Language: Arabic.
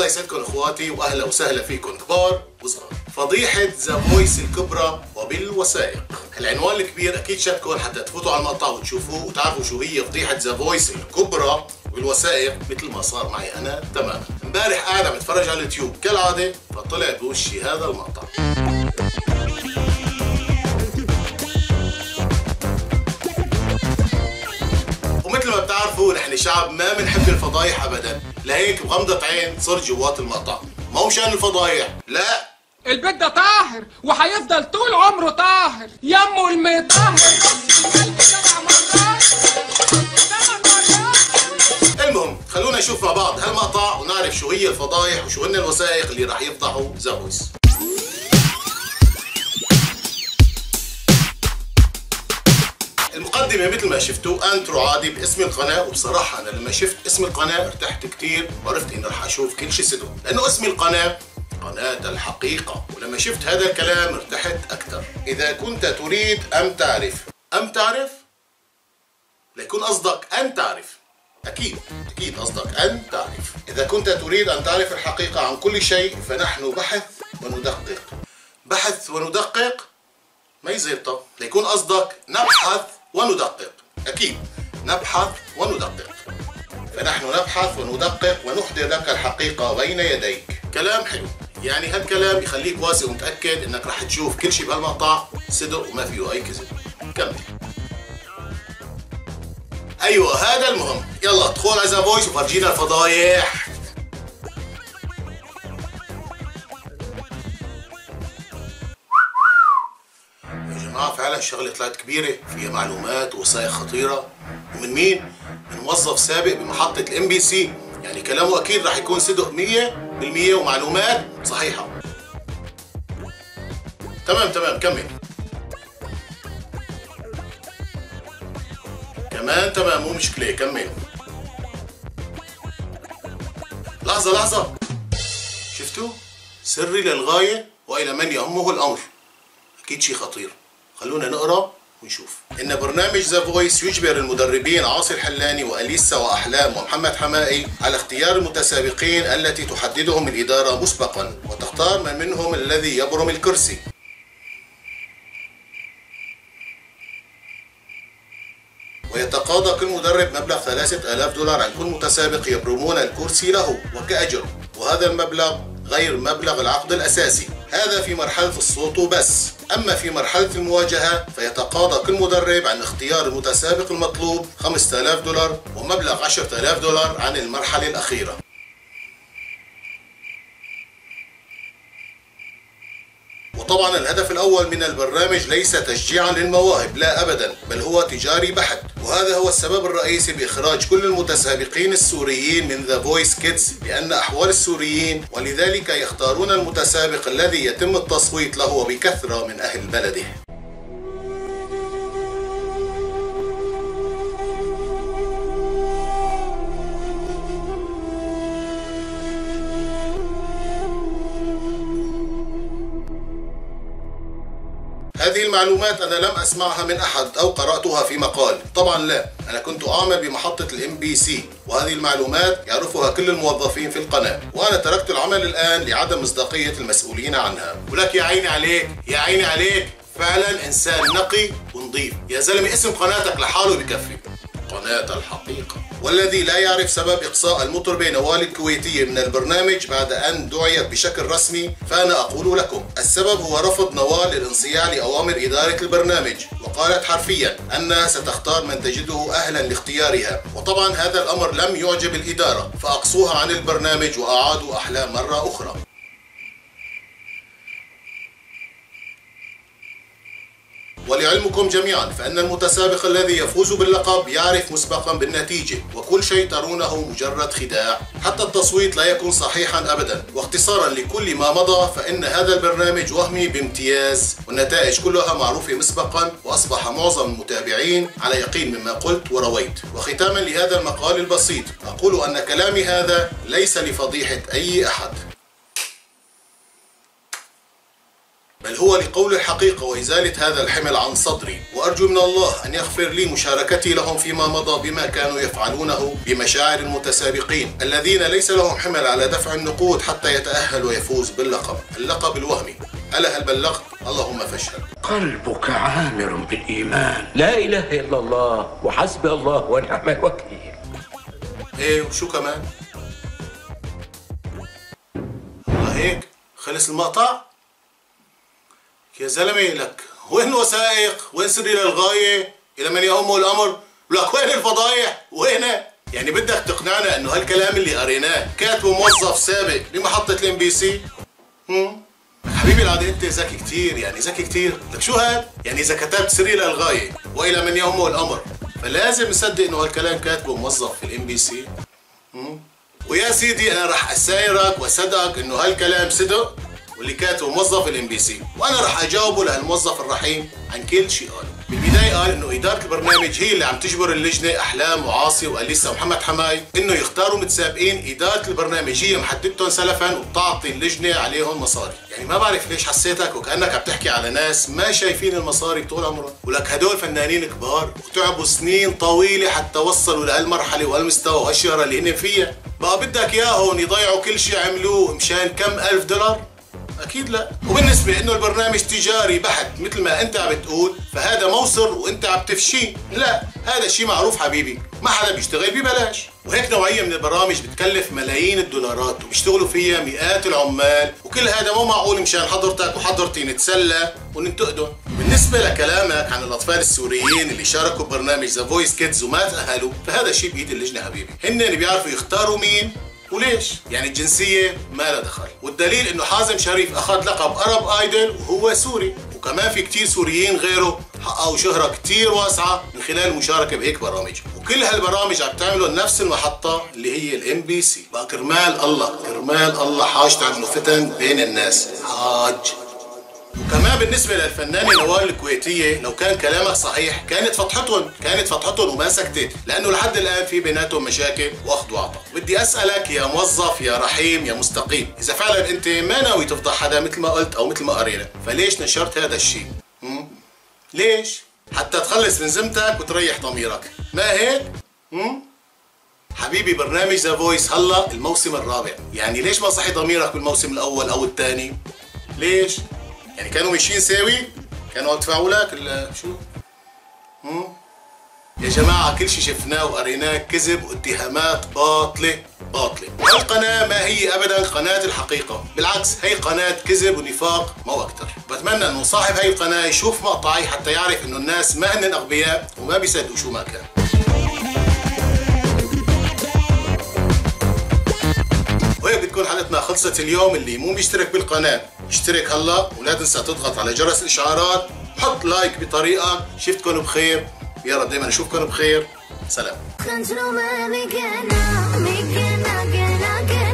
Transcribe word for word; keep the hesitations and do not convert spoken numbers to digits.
يسعدكم اخواتي واهلا وسهلا فيكم كبار وصغار. فضيحة ذا فويس الكبرى وبالوثائق. العنوان الكبير اكيد شدكم حتى تفوتوا على المقطع وتشوفوه وتعرفوا شو هي فضيحة ذا فويس الكبرى بالوثائق، مثل ما صار معي انا تماما. امبارح قاعد عم اتفرج على اليوتيوب كالعاده، فطلع بوشي هذا المقطع. ومثل ما بتعرفوا نحن شعب ما بنحب الفضايح ابدا، لهيك بغمضة عين صرت جوات المقطع. ما هو مشان الفضايح، لا، البيت ده طاهر وهيفضل طول عمره طاهر. يمه المطهر سبع مرات ثمان مرات. المهم خلونا نشوف مع بعض هالمقطع ونعرف شو هي الفضايح وشو هن الوثائق اللي راح يفضحوا ذا فويس. المقدمة مثل ما شفتوا انترو عادي باسم القناة، وبصراحة أنا لما شفت اسم القناة ارتحت كتير وعرفت إني رح أشوف كل شيء صدق، لأنه اسم القناة قناة الحقيقة، ولما شفت هذا الكلام ارتحت أكثر. إذا كنت تريد أم تعرف، أم تعرف؟ ليكون قصدك أن تعرف، أكيد أكيد قصدك أن تعرف. إذا كنت تريد أن تعرف الحقيقة عن كل شيء فنحن بحث وندقق. بحث وندقق ما يزيطة، ليكون قصدك نبحث وندقق، أكيد نبحث وندقق. فنحن نبحث وندقق ونحضر لك الحقيقة بين يديك. كلام حلو، يعني هالكلام يخليك واثق ومتأكد إنك رح تشوف كل شيء بهالمقطع صدق وما فيه أي كذب. كمل. أيوة هذا المهم، يلا ادخل على ذا فويس وفرجينا الفضايح. فعلا الشغله طلعت كبيره، فيها معلومات ووثائق خطيره. ومن مين؟ من موظف سابق بمحطه الام بي سي، يعني كلامه اكيد راح يكون صدق مية بالمية ومعلومات صحيحه. تمام تمام كمل. كمان تمام مو مشكله كمل. لحظه لحظه، شفتوا؟ سري للغايه والى من يهمه الامر. اكيد شيء خطير. خلونا نقرا ونشوف. إن برنامج ذا فويس يجبر المدربين عاصي الحلاني وأليسا وأحلام ومحمد حمائي على اختيار المتسابقين التي تحددهم الإدارة مسبقا، وتختار من منهم الذي يبرم الكرسي. ويتقاضى كل مدرب مبلغ ثلاثة آلاف دولار عن كل متسابق يبرمون الكرسي له وكأجر، وهذا المبلغ غير مبلغ العقد الأساسي. هذا في مرحلة الصوت بس. أما في مرحلة المواجهة فيتقاضى كل مدرب عن اختيار المتسابق المطلوب خمسة آلاف دولار ومبلغ عشرة آلاف دولار عن المرحلة الأخيرة. وطبعا الهدف الأول من البرنامج ليس تشجيعا للمواهب، لا أبدا، بل هو تجاري بحت. وهذا هو السبب الرئيسي بإخراج كل المتسابقين السوريين من ذا فويس كيدز، لأن أحوال السوريين، ولذلك يختارون المتسابق الذي يتم التصويت له بكثرة من أهل بلده. هذه المعلومات أنا لم أسمعها من أحد أو قرأتها في مقال، طبعا لا، أنا كنت أعمل بمحطة الام بي سي، وهذه المعلومات يعرفها كل الموظفين في القناة، وأنا تركت العمل الآن لعدم مصداقية المسؤولين عنها. ولك يا عيني عليك، يا عيني عليك، فعلا إنسان نقي ونظيف، يا زلمة اسم قناتك لحاله بكفي، قناة الحقيقة. والذي لا يعرف سبب إقصاء المطربة نوال الكويتية من البرنامج بعد أن دعيت بشكل رسمي، فأنا أقول لكم السبب هو رفض نوال الانصياع لأوامر إدارة البرنامج، وقالت حرفيا أنها ستختار من تجده أهلا لاختيارها. وطبعا هذا الأمر لم يعجب الإدارة، فأقصوها عن البرنامج وأعادوا أحلام مرة أخرى. ولعلمكم جميعا فإن المتسابق الذي يفوز باللقب يعرف مسبقا بالنتيجة، وكل شيء ترونه مجرد خداع، حتى التصويت لا يكون صحيحا أبدا. واختصارا لكل ما مضى فإن هذا البرنامج وهمي بامتياز، والنتائج كلها معروفة مسبقا، وأصبح معظم المتابعين على يقين مما قلت ورويت. وختاما لهذا المقال البسيط أقول أن كلامي هذا ليس لفضيحة أي أحد، بل هو لقول الحقيقة وإزالة هذا الحمل عن صدري، وأرجو من الله أن يغفر لي مشاركتي لهم فيما مضى بما كانوا يفعلونه بمشاعر المتسابقين الذين ليس لهم حمل على دفع النقود حتى يتأهل ويفوز باللقب، اللقب الوهمي. ألا هل بلغت؟ اللهم فاشهد. قلبك عامر بالإيمان. لا إله إلا الله وحسبي الله ونعم الوكيل. إيه وشو كمان؟ الله هيك خلص المقطع؟ يا زلمة لك وين وثائق؟ وين سري للغاية؟ إلى من يهمه الأمر؟ ولك وين الفضايح؟ وينها؟ يعني بدك تقنعنا إنه هالكلام اللي قريناه كاتبه موظف سابق بمحطة الام بي سي؟ هم؟ حبيبي العادي انت ذكي كتير، يعني ذكي كتير. لك شو هاد؟ يعني اذا كتبت سري للغاية والى من يهمه الامر فلازم نصدق انه هالكلام كاتبه موظف في الام بي سي. ويا سيدي انا رح اسايرك واصدقك انه هالكلام صدق واللي كاتبه موظف الام بي سي، وانا رح اجاوبه لهالموظف الرحيم عن كل شيء قاله. بالبداية قال انه ادارة البرنامج هي اللي عم تجبر اللجنة احلام وعاصي واليسا ومحمد حماي انه يختاروا متسابقين ادارة البرنامج هي محددتهم سلفا وبتعطي اللجنة عليهم مصاري. يعني ما بعرف ليش حسيتك وكأنك عم تحكي على ناس ما شايفين المصاري طول عمرهم، ولك هدول فنانين كبار وتعبوا سنين طويلة حتى وصلوا لهالمرحلة وهالمستوى وهالشهرة اللي هن فيها. بقى بدك اياهم يضيعوا كل شيء عملوه مشان كم الف دولار؟ اكيد لا. وبالنسبه انه البرنامج تجاري بحت مثل ما انت عم بتقول فهذا موصر وانت عم تفشيه، لا هذا شيء معروف حبيبي، ما حدا بيشتغل ببلاش. وهيك نوعيه من البرامج بتكلف ملايين الدولارات وبيشتغلوا فيها مئات العمال، وكل هذا مو معقول مشان حضرتك وحضرتي نتسلى وننتقدهم. بالنسبه لكلامك عن الاطفال السوريين اللي شاركوا ببرنامج ذا فويس كيدز وما تاهلوا فهذا شيء بايد اللجنه حبيبي، هن اللي بيعرفوا يختاروا مين وليش. يعني الجنسية ما لها دخل، والدليل انه حازم شريف اخذ لقب ارب ايدل وهو سوري، وكمان في كتير سوريين غيره حققوا شهرة كتير واسعة من خلال المشاركة بهيك برامج، وكل هالبرامج عم تعملوا نفس المحطة اللي هي الام بي سي. بقى كرمال الله كرمال الله حاج تعملوا فتن بين الناس حاج. وكمان بالنسبة للفنانة نوال الكويتية لو كان كلامك صحيح كانت فتحتهم كانت فتحتهم وما سكتت، لأنه لحد الآن في بيناتهم مشاكل وأخذ وعطاء. بدي أسألك يا موظف يا رحيم يا مستقيم، إذا فعلا أنت ما ناوي تفضح حدا مثل ما قلت أو مثل ما قرينا فليش نشرت هذا الشيء؟ ليش؟ حتى تخلص من ذمتك وتريح ضميرك، ما هيك؟ هم؟ حبيبي برنامج ذا فويس هلا الموسم الرابع، يعني ليش ما صحي ضميرك بالموسم الأول أو الثاني؟ ليش؟ يعني كانوا ماشيين ساوي؟ كانوا يدفعوا لك ولا شو؟ هم؟ يا جماعة كل شيء شفناه وقريناه كذب واتهامات باطلة باطلة. هالقناة ما هي أبدا قناة الحقيقة، بالعكس هي قناة كذب ونفاق مو أكتر. بتمنى إنه صاحب هي القناة يشوف مقطعي حتى يعرف إنه الناس ما هن أغبياء وما بيصدقوا شو ما كان. وهيك بتكون حلقتنا خلصت اليوم. اللي مو مشترك بالقناة اشترك هلا ولا تنسى تضغط على جرس الاشعارات، حط لايك بطريقة. شفتكم بخير، يا رب دايما اشوفكم بخير. سلام.